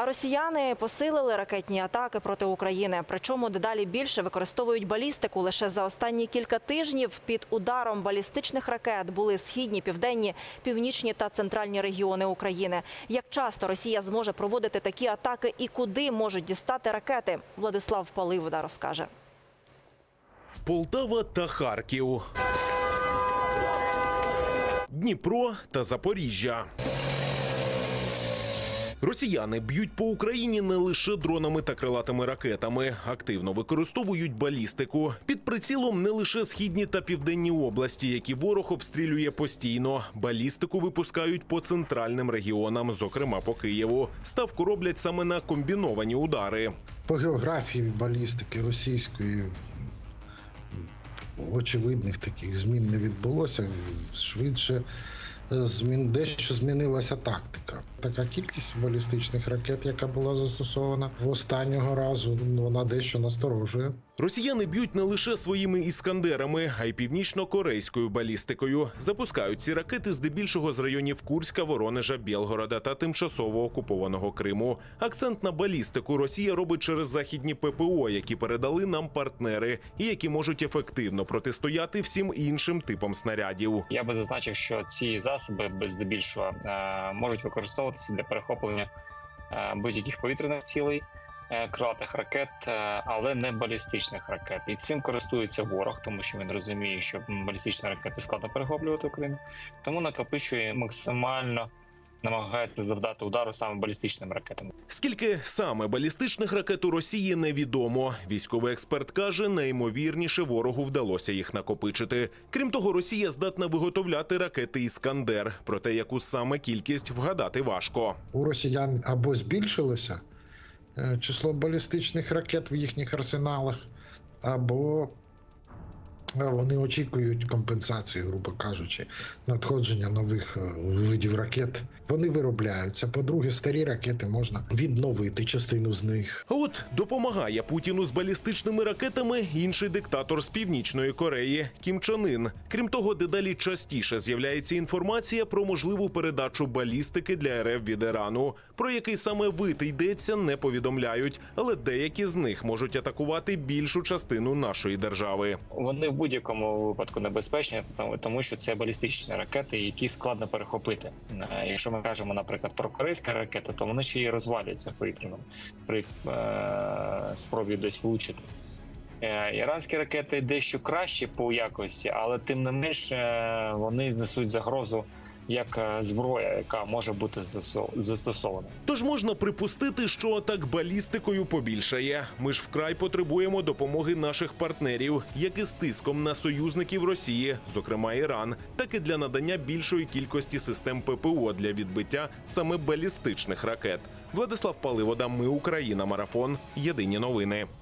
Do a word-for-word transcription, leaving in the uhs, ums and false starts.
А росіяни посилили ракетні атаки проти України. Причому дедалі більше використовують балістику. Лише за останні кілька тижнів під ударом балістичних ракет були східні, південні, північні та центральні регіони України. Як часто Росія зможе проводити такі атаки і куди можуть дістати ракети? Владислав Паливода розкаже. Полтава та Харків. Дніпро та Запоріжжя. Росіяни б'ють по Україні не лише дронами та крилатими ракетами. Активно використовують балістику. Під прицілом не лише східні та південні області, які ворог обстрілює постійно. Балістику випускають по центральним регіонам, зокрема по Києву. Ставку роблять саме на комбіновані удари. По географії балістики російської очевидних таких змін не відбулося. Швидше змін, дещо змінилася тактика. Така кількість балістичних ракет, яка була застосована в останнього разу, вона дещо насторожує. Росіяни б'ють не лише своїми іскандерами, а й північно-корейською балістикою. Запускають ці ракети здебільшого з районів Курська, Воронежа, Білгорода та тимчасово окупованого Криму. Акцент на балістику Росія робить через західні ППО, які передали нам партнери, і які можуть ефективно протистояти всім іншим типам снарядів. Я би зазначив, що ці засоби здебільшого можуть використовуватися для перехоплення будь-яких повітряних цілей, крилатих ракет, але не балістичних ракет. І цим користується ворог, тому що він розуміє, що балістичні ракети складно перехоплювати Україну. Тому накопичує максимально, намагається завдати удару саме балістичними ракетами. Скільки саме балістичних ракет у Росії невідомо. Військовий експерт каже, найімовірніше ворогу вдалося їх накопичити. Крім того, Росія здатна виготовляти ракети «Іскандер». Проте яку саме кількість вгадати важко. У росіян або збільшилося число балістичних ракет в їхніх арсеналах, або вони очікують компенсацію, грубо кажучи, надходження нових видів ракет. Вони виробляються. По-друге, старі ракети можна відновити частину з них. А от допомагає Путіну з балістичними ракетами інший диктатор з Північної Кореї – Кім Чен Ін. Крім того, дедалі частіше з'являється інформація про можливу передачу балістики для РФ від Ірану. Про який саме вид йдеться, не повідомляють, але деякі з них можуть атакувати більшу частину нашої держави. Вони в будь-якому випадку небезпечні, тому що це балістичні ракети, які складно перехопити. Якщо ми кажемо, наприклад, про корейські ракети, то вони ще й розвалюються повітряно при е спробі десь влучити. Е іранські ракети дещо кращі по якості, але тим не менш е вони несуть загрозу як зброя, яка може бути застосована. Тож можна припустити, що атак балістикою побільшає. Ми ж вкрай потребуємо допомоги наших партнерів, як і з тиском на союзників Росії, зокрема Іран, так і для надання більшої кількості систем ППО для відбиття саме балістичних ракет. Владислав Паливода, Ми Україна, Марафон. Єдині новини.